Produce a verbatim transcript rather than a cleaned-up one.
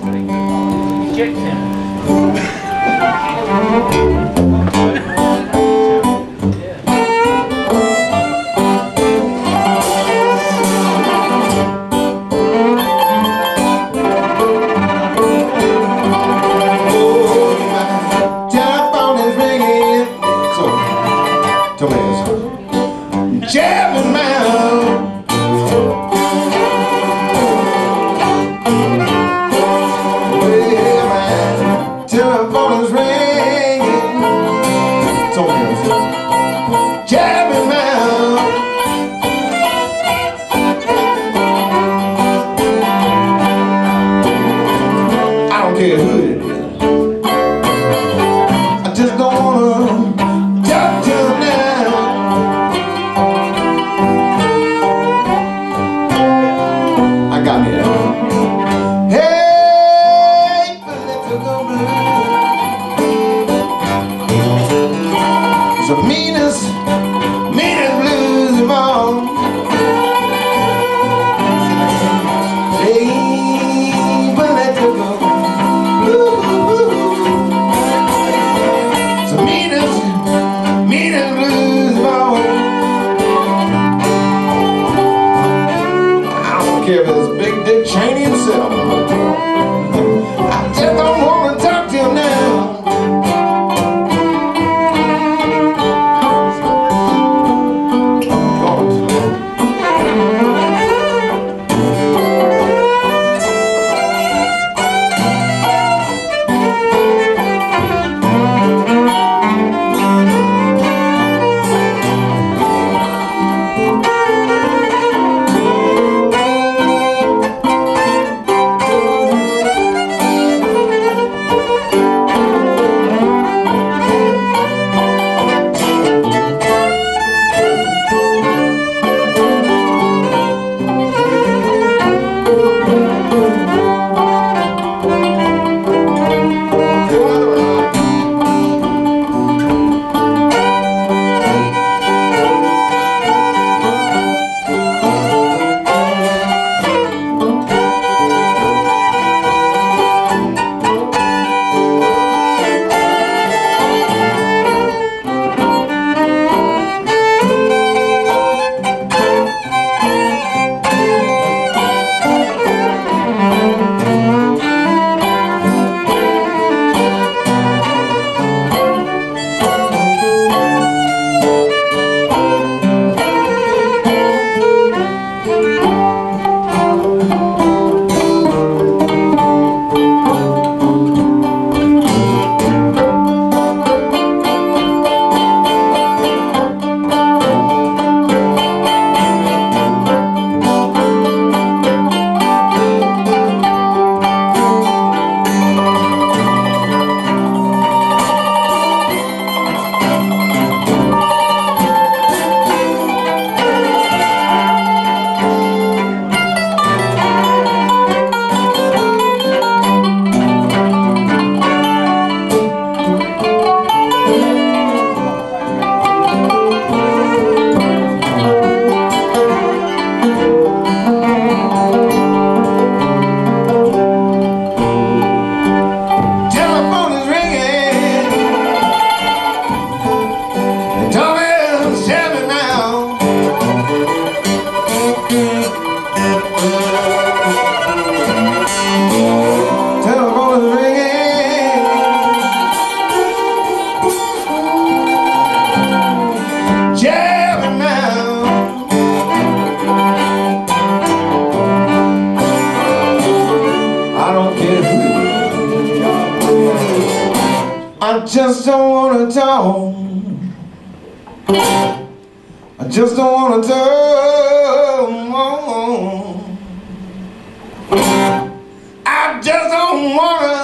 Eject him. Jabbing man, well, my telephone is ringing. Told me so. Jabbing man, I don't care who it is. I just don't wanna talk to them now. Got me there. Hey, political blues. It's the meanest, meanest blues of all. Hey, political blues. It's the meanest, meanest blues of all. I don't care if it's Big Dick Cheney himself. I just don't want to talk to him now. I just don't wanna talk. I just don't wanna talk. I just don't wanna